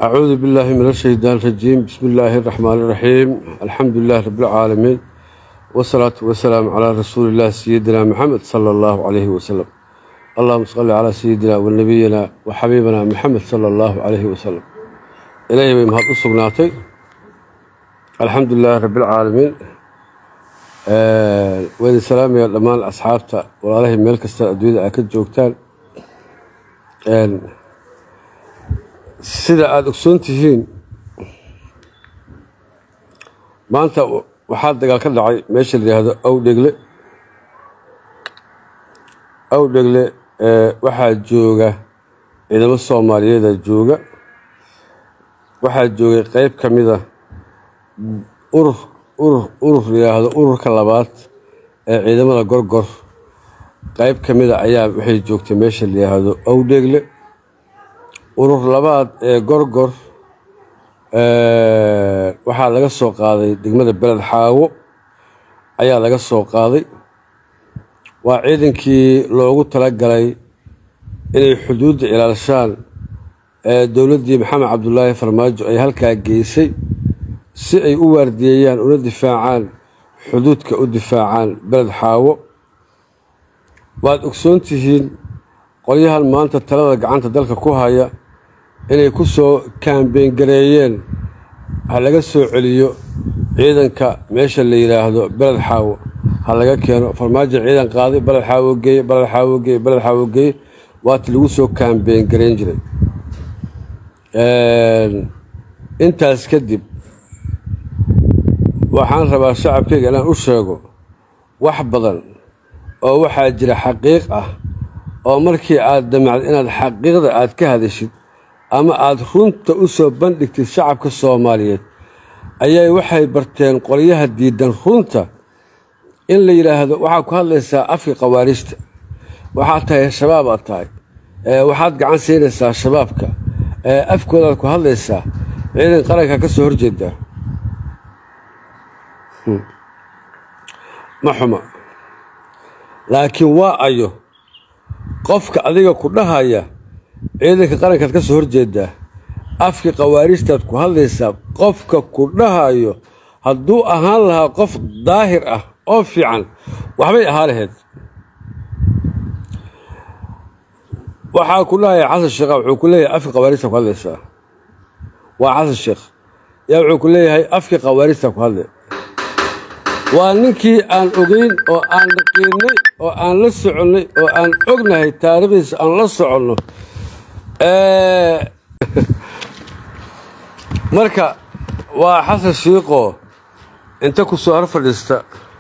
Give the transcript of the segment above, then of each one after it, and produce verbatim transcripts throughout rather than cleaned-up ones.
أعوذ بالله من الشيطان الرجيم. بسم الله الرحمن الرحيم. الحمد لله رب العالمين، والصلاة والسلام على رسول الله سيدنا محمد صلى الله عليه وسلم. اللهم صل على سيدنا ونبينا وحبيبنا محمد صلى الله عليه وسلم. إليه بمهد الصبناتي. الحمد لله رب العالمين. آه وإذا سلام يا الأمان أصحابته والله ملك السعودية أكيد جوكتان. آه sida aad ogsoon tihiin maanta waxaa dagaal ka dhacay meesha la yiraahdo Awdhegle Awdhegle ee waxaa jooga ciidamo Soomaaliyeed jooga waxaa joogay qayb kamid ah urur urur urur yiraahdo ururka labaad ee ciidamada gorgor qayb kamid ah ayaa waxay joogtay meesha la yiraahdo Awdhegle urur labaad ee gorgor ee waxa laga soo qaaday degmada Beled Xaawo ayaa laga soo qaaday waa ciidankii loogu talagalay inay xuduudda ilaalshaan ee dawladda Maxamed Cabdullaahi Farmaajo ay halka geysay si ay u waardiyeeyaan una difaacaan xuduudka u difaacaan Beled Xaawo waad ogsoon tihiin qolyahan maanta talada gacanta dalka ku haya inay ku soo campaign gareeyeen ha laga soo celiyo ciidanka meesha la yiraahdo Beled Xaawo ha laga keeno Farmaajo ciidan qaaday Beled Xaawo geey Beled Xaawo geey Beled Xaawo geey waad lagu soo campaign gareyn jiray ee intaas kadib waxaan rabaa shacabkayga inaan u sheego wax badan oo waxa jira xaqiiq ah oo markii aad damacdo inaad xaqiiqda aad ka hadashid ama aad runta u soo bandhigtid shacabka Soomaaliyeed ayay waxay barteen qoliyaha diidan runta in la yiraahdo waxa ku hadlaysaa afka qawaarista waxa tahay shabaab aad tahay ee waxaad gacan siinaysaa shabaabka ee afkooda ku hadlaysaa ciidan qaranka ka soo horjeeda ma xuma laakiin waa ayo qofka adiga ku dhahaya ciidanka qaranka ka soo horjeeda afka qawaaristaad ku hadlaysaa qofka ku dhahayo hadduu ahaan lahaa qof daahir ah oo fiican waxbay ahaa lahayd waxaa ku dhahay Xasan Sheekh wuxuu ku leeyahay afka qawaarista ku hadlaysaa waa Xasan Sheekh yaa wuxuu ku leeyahay afka qawaarista ku hadlay waa ninkii aan ogeyn oo aan qiinay oo aan la soconay oo aan ognahay taariikhdiisa aan la socono ee marka waa Xasan Sheekh inta ku soo horfadhista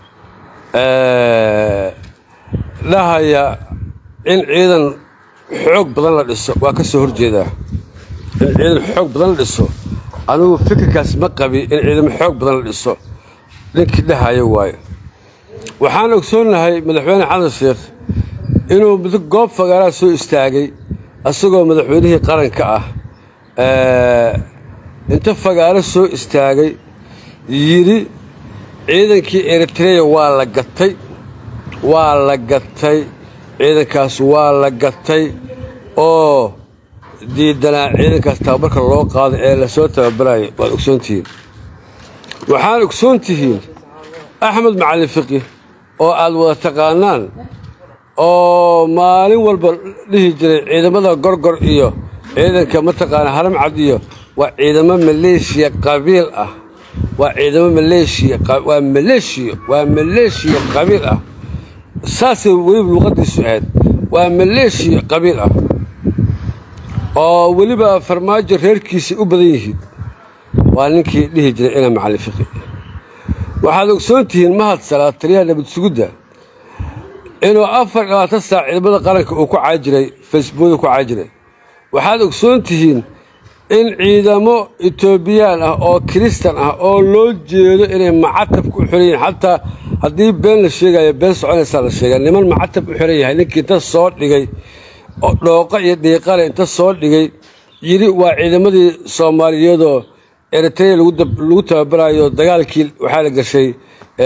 ee lahaya in ciidan xoog badan la dhiso waa ka soo horjeeda in ciidan xoog badan la dhiso anigu fikirkaas ma qabi in ciidan xoog badan la dhiso ninkii dhahayo waayo waxaan ogsoonahay madaxweyne Xasan Sheekh inuu goob fagaara soo istaagay asagoo madaxweynihii qaranka ah ee inta fagaara soo istaagay yiri ciidankii Eritrea waa la gatay waa la gatay ciidankaas waa la gatay oo diidana ciidankaas tababarka loo qaaday ee la soo tababaray waa ogsoontihiin waxaan ogsoontihiin Axmed Macalin Fiqi oo aad wada taqaanaan oo maalin walba dhihi jiray ciidamada gorgor iyo ciidanka ma taqaan haram cad iyo waa ciidamo Maleeshiya qabiil ah waa ciidamo Maleeshiya waa Maleeshiya waa Maleeshiya qabiil ah saasi weli luqadiisu aad waa Maleeshiya qabiil ah oo weliba Farmaajo reerkiisa u badan yihiin waa ninkii dhihi jiray ina Macalin Fiqi waxaad ogsoontihiin mahad salaad taliyaha nabad sugidda inuu afar iyo labaatan saac ciidamada qaranka uu ku caajiray Facebook ku caajiray waxaad ogsoontihiin in ciidamo Etoobiyaan ah oo Kristan ah oo loo jeedo inay macatab ku xireen hatta haddii been la sheegayo been soconaysa la sheegay niman macatab u xiran yahay ninkii inta soo dhigay oo dhooqa iyo deeqale inta soo dhigay yiri waa ciidamadii Soomaaliyeed oo Eritrea lagu lagu tababarayo dagaalkii waxa la gashay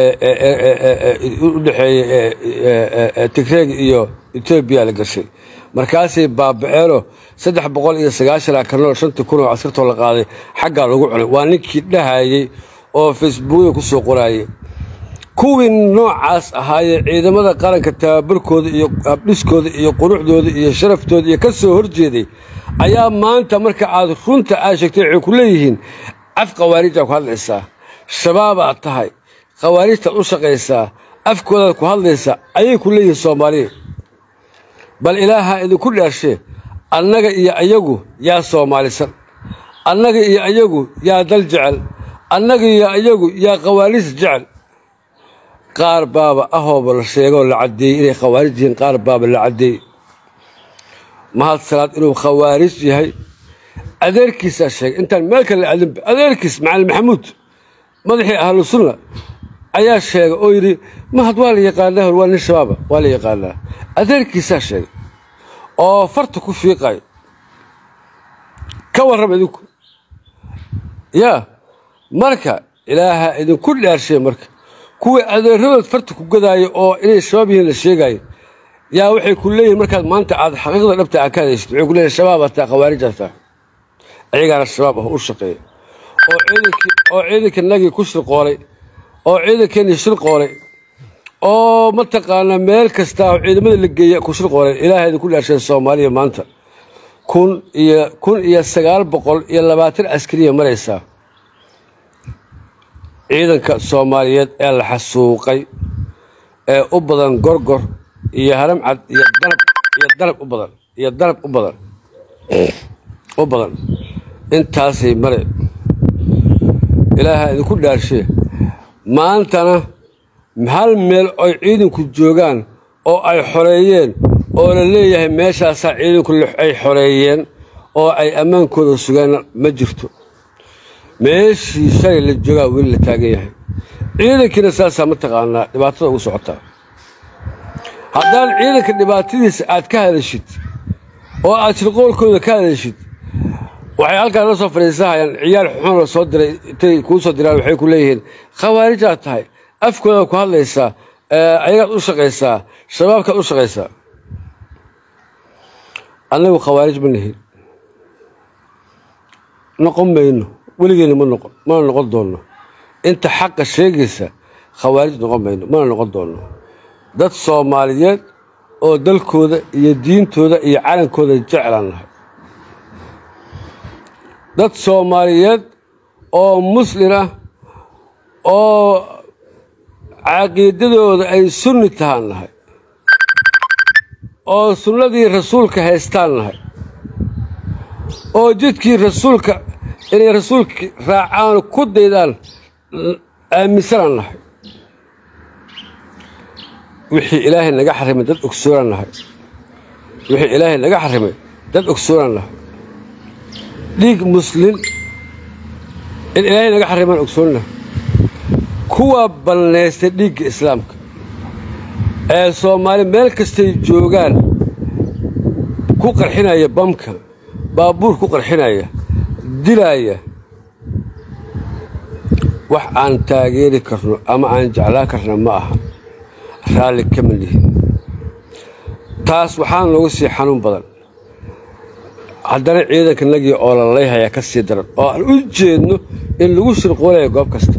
ee u dhaxeeyay Tigreeg iyo Ethiopia la gashay markaasay baaba'eeno saddex boqol iyo sagaashan karnoo shantii kun oo askartoo la qaaday xaggaa lagu cunay waa ninkii dhahayey oo facebookda ku soo qoraayay kuwii noocaas ahaayee ciidamada qaranka tababarkooda iyo abdhiskooda iyo quruxdooda iyo sharaftooda iyo ka soo horjeeday ayaa maanta marka aad runta aad sheegtay waxay ku leeyihiin af khawaarij ku hadlaysaa shabaab aad tahay khawaarijtaad u shaqaysaa afkoodaad ku hadlaysaa ayay ku leeyihiin soomaaliya bal ilaaha idinku dhaashee annaga iyo ayagu yaa soomaalisan annaga iyo ayagu yaa dal jecel annaga iyo ayagu yaa khawaarij jecel qaar baaba ahooba la sheegoo la caddeeyey inay khawaarij yihiin qaar baaba la caddeeyey mahad salaad inuu khawaarij yahay adeerkiisaa sheegay intaan meel kale la adinba adeerkiis macalin maxamuud madaxii ahlu sunna ayaa sheegay oo yidhi mahad waa la yaqaanaa hor waa nin shabaaba waa la yaqaanaa adeerkiisaa sheegay oo farta ku fiiqayo ka warrama idinku yaa marka ilaaha idinku dhaarshay marka kuwii adeeradood farta ku gadaayo oo inay shabaab yihiin la sheegaayo yaa waxay ku leeyihiin markaad maanta aad xaqiiqda dhabta aad ka hadaysid waxay ku leeyihin shabaabaa taa khawaarijaa taa ayagaana shabaab ah u shaqeeya oo ciidankii oo ciidanka nagii ku shirqoolay oo ciidankeenii shirqoolay oo mataqaanaa meel kasta oo ciidamada la geeya ku shirqoolay ilaahay idinku dhaashay soomaaliya maanta kun iyo kun iyo sagaal boqol iyo labaatan askariya maraysaa ciidanka soomaaliyeed ee la xasuuqay ee u badan gorgor iyo haram cad iyo danab iyo danab u badan iyo danab u badan u badan intaasay mare ilaaha idinku dhaarshe maantana hal meel ay ciidanku joogaan oo ay xoreeyeen oo la leeyahay meeshaasaa ciidanku ay xoreeyeen oo ay ammaankooda sugaan ma jirto meeshii shalay la joogaa weli la taagan yahay ciidankiina saasaa mataqaanaa dhibaatada ugu socotaa haddaan ciidanka dhibaatadiisa aad ka hadashid oo aad shirqoolkooda ka hadashid waxay halkaan la soo fadhiisahayaan ciyaar xuxun la soo diray intay kuu soo diraan waxay ku leeyihiin khawaarijaad tahay afkoodaad ku hadlaysaa ayagaad u shaqaysaa shabaabkaad u shaqaysaa annagu khawaarij ma nihin noqon mayno weligeena ma noqon mana noqon doonno inta xaqa sheegaysa khawaarij noqon mayno mana noqon doonno dad soomaaliyeed oo dalkooda iyo diintooda iyo calankooda jeclaan nahay dad soomaaliyeed oo muslin ah oo caqiidadooda ay sunni tahaan nahay oo sunnadii rasuulka haystaan nahay oo jidkii rasuulka inay rasuulka raacaan ku daydaan aaminsanaan nahay wixii ilaahay naga xarimay dad ogsoonaan nahay wixii ilaahay naga xarimay dad ogsoonaan nahay dhiig muslin in ilaahay naga xarimaan ogsoonna kuwa balnaystay dhiigga islaamka ee soomaali meel kastay joogaan ku qarxinaya bamka baabuur ku qarxinaya dilaaya wax aan taageeri karno ama aan jeclaan karna ma aha raalli kama lihin taas waxaan loogu sii xanuun badan haddana ciidanka nagii oo la layhayaa ka sii daran oo aan u jeedno in lagu shirqoolaya goob kasta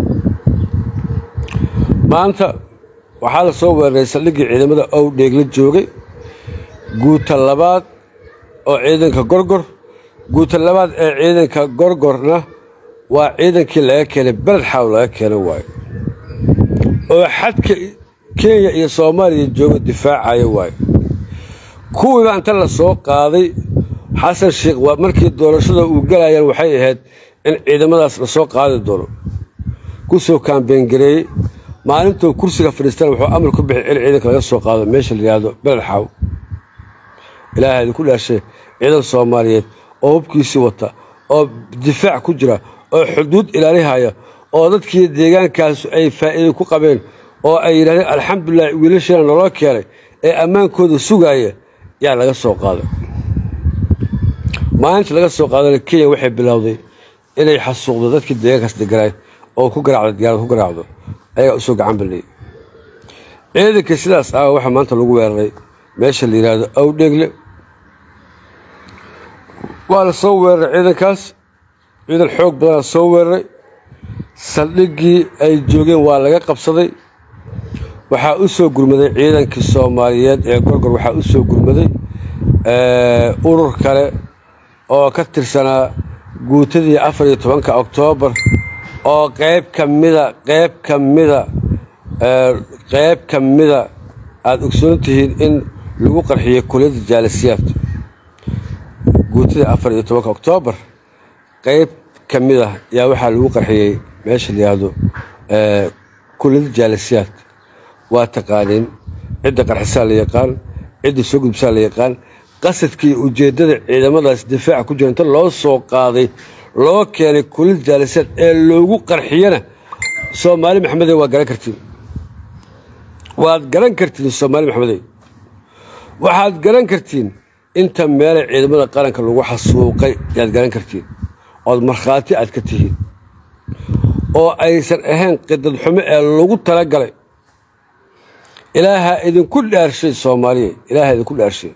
maanta waxaa la soo weeraray saldhiggii ciidamada ow dheegla joogay guuta labaad oo ciidanka gorgor guuta labaad ee ciidanka gorgorna waa ciidankii laga keenay beled xaaw laga keenay waayo oo xadka kenya iyo soomaaliya jooga difaacaya waayo kuwiiba inta la soo qaaday xasan sheekh waa markii doorashada uu galayaan waxay ahayd in ciidamadaas la soo qaadi doono ku soo kaambeen gareeyey maalintuu kursiga fadhiistaan wuxuu amar ku bixi in ciidanka laga soo qaado meesha la yidhaahdo beled xaaw ilaahay idinku dhaashay ciidan soomaaliyeed oo hubkiisii wata oo difaac ku jira oo xuduud ilaalihaya oo dadkii deegaankaasu ay faa'iido ku qabeen oo ay yidhahdeen alxamdulilah wiilashiina naloo keenay ee ammaankooda sugaaya yaa laga soo qaaday maalinta laga soo qaadana kenya waxay bilowday inay xasuuqdo dadkii deegaankaas deganaay oo ku garaacdo diyaarad ku garaacdo ayagaa u soo gacan baliyey ciidankii sidaas ah waxaa maanta lagu weeraray meesha la yidhaahdo awdheegle وأنا صور عيدا كاس عيدا الحوق بدنا صور سلقي أي جوجين ولا قبصدي waxaa u soo gurmaday ciidankii Soomaaliyeed ee gorgor waxaa u soo gurmaday ee urur kale oo ka tirsanaa guutadii afar iyo tobanka Oktoobar oo qayb kamida qayb kamida ee qayb kamida aad ogsoontihiin in lagu qarxiyay kulliyadda jaalisiyaad guutadii afar iyo tobanka Oktoobar qayb kamida yaa waxaa lagu qarxiyay meesha la yiraahdo ee kulliyadda jaalisiyaad واتقانين عدة قرحسان ليقان عدة سوق بسان ليقان قصدكي وجدد إذا ماذا دفاع كجان الله سوق قاضي لو كان كل الجالسات اللي قرحينا سومالي محمدي وقران كرتين وقران كرتين سومالي محمدي واحد قران كرتين انت مالي إذا ماذا قران كلو حسوقي يا قران كرتين او مرخاتي اد كتيين او ايسر اهان قد الحمى اللي تلقى إلها إذن كل أرشي الصومالية إلها إذن كل أرشي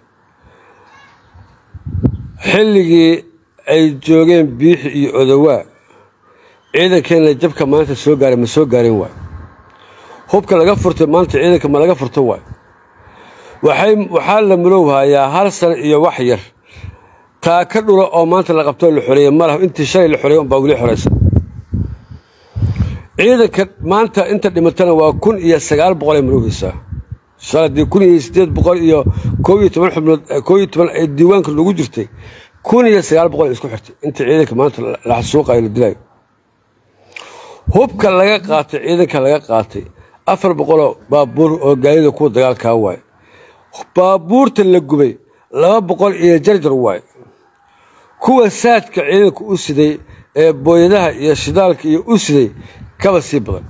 حلقي أي جوغين بيح يؤذواء إذا كان لجبك ما أنت سوقاري من سوقاري واي هوبك لغفرت ما أنت إذا كما لغفرت واي وحال لملوها يا هالسن يا وحير تاكدوا أو ما أنت لغبتوا الحرية ماله أنت شاي الحرية وباولي حريسة إذا كنت ما أنت أنت اللي متنا وكن يا سجال بقولي ملوهسة صارت يكون يستيد بقولي يا كوي تمن حمل كوي تمن الديوان كله وجرتي كون يا سجال بقولي اسكو حرتي أنت عيدك ما أنت راح السوق أي الدلاي هوب كلا قاطع عيدك كلا قاطع أفر بقوله بابور وجاي له كود دجال كهواي بابور تلقبي لا بقول يا جرجر واي كوا سات كعيدك أسدي بويدها يا شدالك يا أسدي كبا سيبغن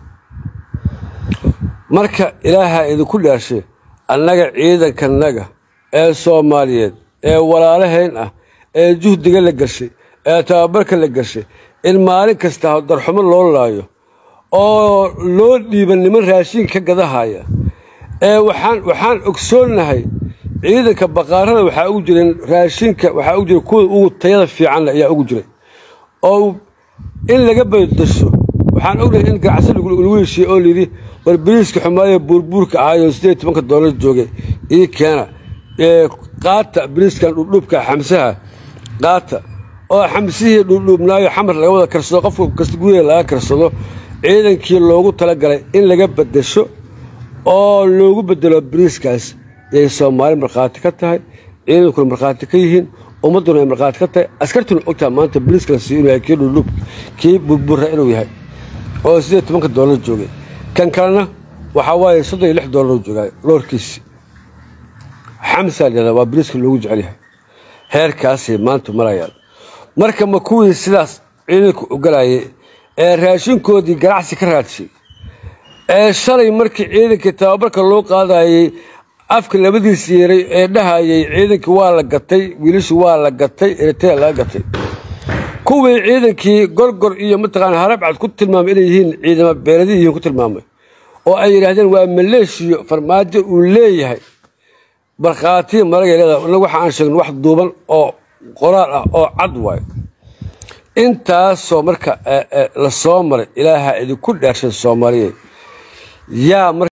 marka ilaaha idin ku dhaashay annaga ciidanka naga ee Soomaaliyeed ee walaalaheen ah ee juhdiga la gashay ee tababarka la gashay in maalin kasta darxumo loo laayo oo loo dhiiban niman raashin ka gadahaya ee waxaan waxaan ogsoonahay ciidanka baqaarada waxa ugu jireen raashinka waxa ugu jiray kuwa ugu tayada fiican ayaa ugu jiray oo in laga beddesho waxaan ognahay in ganacsi lagu heshiiyay oo lidii war bariiska xumaaya burburka ahayo sideed iyo toban doolar joogay ii keena ee qaata bariiskan dhubka xamsaha qaata oo xamsihii dhubnaayo xamar laga wada karsado qofka kasta guriga laga karsado ciidankii loogu tala galay in laga bedesho oo loogu bedelo bariiskaas ee Soomaali marqaati ka tahay ciidanku marqaati ka yihiin ummaduna marqaati ka tahay askartuna ogtaa maanta bariiska la siiyo kii dhub kii burbura inuu yahay oo sideed iyo toban doolar joogay kan kalena waxa waaye soddon iyo lix doolar joogay loorkiisi xamsa lada waa bariiska loogu jecel yahay heerkaasi maanta marayaan marka ma kuwii sidaas ciidanku u galayay ee raashinkoodii ganacsi ka raadshay ee shalay markii ciidanka tababarka loo qaadayay afka labadiis yeeray ee dhahayay ciidanka waa la gatay wiilashu waa la gatay ee la gatay kuwii ciidankii gorgor iyo mataqaan harab cad ku tilmaamay inay yihiin ciidamada beeladii ku tilmaamay oo ay yiraahdeen waa maleeshiyo farmaajo uu leeyahay barqaati maragayada waxa aan sheegno wax duuban oo qoraal ah oo cad waay intaas soo marka la soo maray ilaaha idin ku dhaarshay Soomaaliyeed yaa